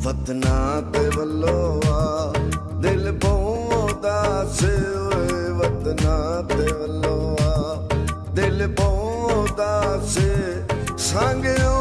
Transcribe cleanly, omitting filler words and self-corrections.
वतना ते वल्लो आ दिल बहुत उदास होए वतना ते वल्लो आ दिल बहुत उदास संग